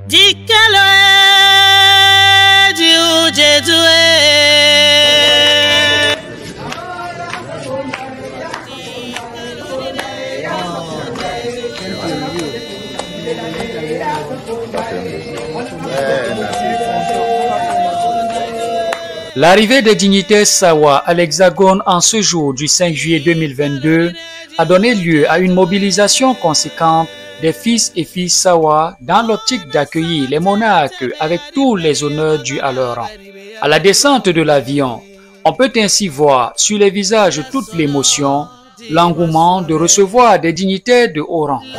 L'arrivée des dignitaires Sawa à l'Hexagone en ce jour du 5 juillet 2022 a donné lieu à une mobilisation conséquente des fils et filles Sawa dans l'optique d'accueillir les monarques avec tous les honneurs dus à leur rang. À la descente de l'avion, on peut ainsi voir sur les visages toute l'émotion, l'engouement de recevoir des dignitaires de haut rang.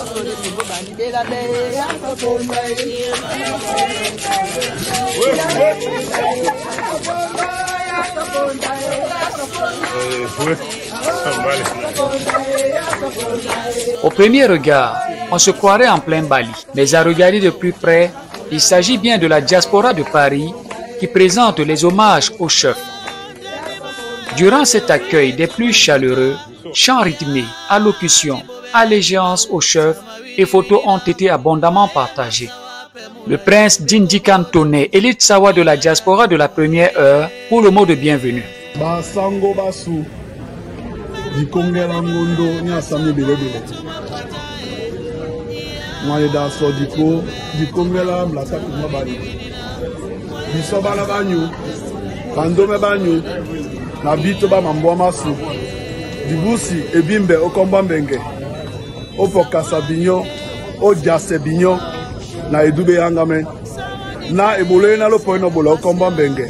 Au premier regard, on se croirait en plein Bali, mais à regarder de plus près, il s'agit bien de la diaspora de Paris qui présente les hommages aux chefs. Durant cet accueil des plus chaleureux, chants rythmés, allocutions, allégeance aux chefs et photos ont été abondamment partagées. Le prince Djindji Kantone, élite Sawa de la diaspora de la première heure, pour le mot de bienvenue. Basango basu, dikongela ngondo nyasami belebele. Mwaye daso diko, dikongela mlata kumabali. Bisobala banyu, bandome banyu, na bito ba mamboa masu. Dibusi ebimbe okombambenge. Opokasa binyo, ojase binyo, na edube yangame. Na ebole na lopoino bola okombambenge.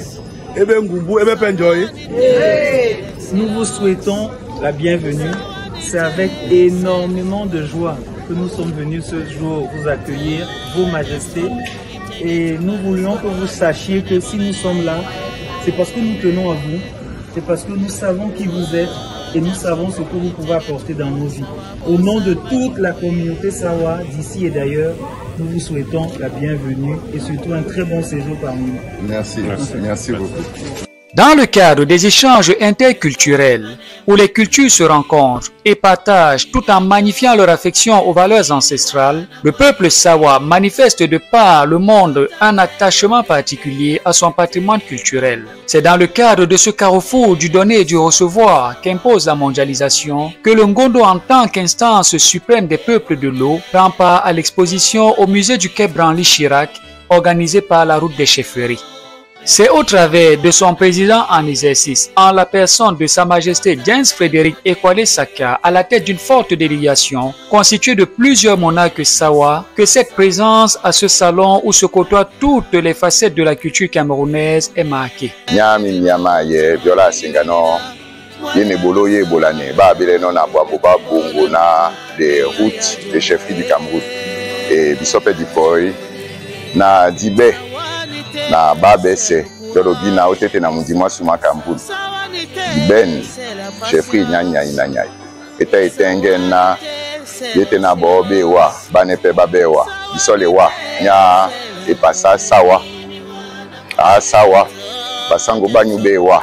Nous vous souhaitons la bienvenue. C'est avec énormément de joie que nous sommes venus ce jour vous accueillir, Vos Majestés. Et nous voulions que vous sachiez que si nous sommes là, c'est parce que nous tenons à vous, c'est parce que nous savons qui vous êtes et nous savons ce que vous pouvez apporter dans nos vies. Au nom de toute la communauté Sawa, d'ici et d'ailleurs, nous vous souhaitons la bienvenue et surtout un très bon séjour parmi nous. Merci beaucoup. Dans le cadre des échanges interculturels, où les cultures se rencontrent et partagent tout en magnifiant leur affection aux valeurs ancestrales, le peuple Sawa manifeste de par le monde un attachement particulier à son patrimoine culturel. C'est dans le cadre de ce carrefour du donner et du recevoir qu'impose la mondialisation que le Ngondo, en tant qu'instance suprême des peuples de l'eau, prend part à l'exposition au musée du Quai Branly-Chirac organisée par la route des chefferies. C'est au travers de son président en exercice, en la personne de Sa Majesté James Frédéric Ekwale Saka, à la tête d'une forte délégation constituée de plusieurs monarques Sawa, que cette présence à ce salon où se côtoient toutes les facettes de la culture camerounaise est marquée. Nyami nyama ye viola singano yene bolo ye bolane ba beleno na babo ba bongo na des routes des chefferies du Cameroun et bisope du Poi na Dibé na babese tolobi na otete na mundima suma Cameroun ben chefferie nyanya inanyai eta etenge na yete na bobe wa banepe babewa bisole wa nya epasa sawa a sawa basango banyu bewa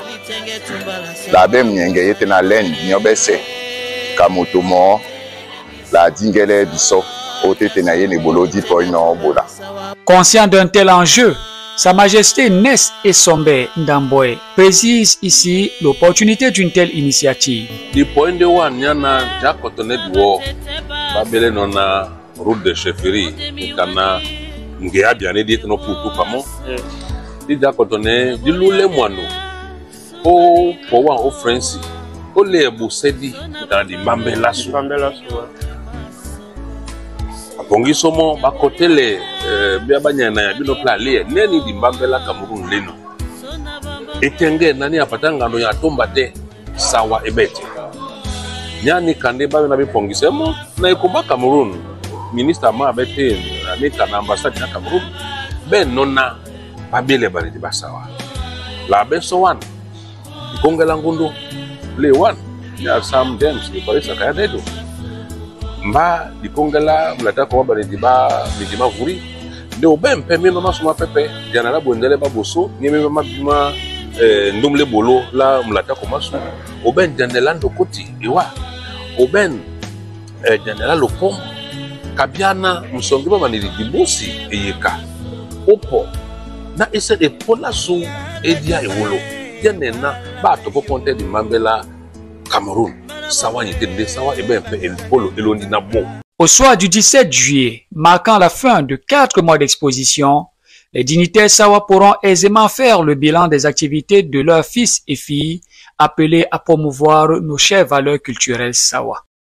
la bem nyenge yete na len nyobese kamutumo la dingele biso otete na yene bolodi poino bola. Conscient d'un tel enjeu, Sa Majesté Ness Essombe Ndamboe précise ici l'opportunité d'une telle initiative. Du point de vue nyana jakotone duo babele nona route de chefferie kana ngea bien dit no putu kamo di jakotone di lule mwano o powa o France o le busedi dans di mbambela su Pongi somo bakotele biabanyana ya bino plale neni di mbambela Cameroun leno etenge nani apatanga no ya tomba te Sawa ebete nyani kande ba na bipongi semo na ekomba Cameroun ministre ma abete na kana ambassade na Cameroun ben nona babele bari di Basawa la beso wan ikongela ngundo le wan ya Sam James ni Paris akaya dedo mba dikongela mlata ko ba di ba midima vuri de obem peme no masuma pepe janala bondele ba boso nyeme ma ndumle bolo la mlata ko masu oben janela ndo koti ewa oben janela lo pom kabiana msongi ba maniri dibusi eyeka opo na ese de polaso edia ewolo yanena ba to ponte di mambela Cameroun sawa yitende sawa ebe el polo elondi na bon. Au soir du 17 juillet, marquant la fin de 4 mois d'exposition, les dignitaires Sawa pourront aisément faire le bilan des activités de leurs fils et filles appelés à promouvoir nos chères valeurs culturelles Sawa.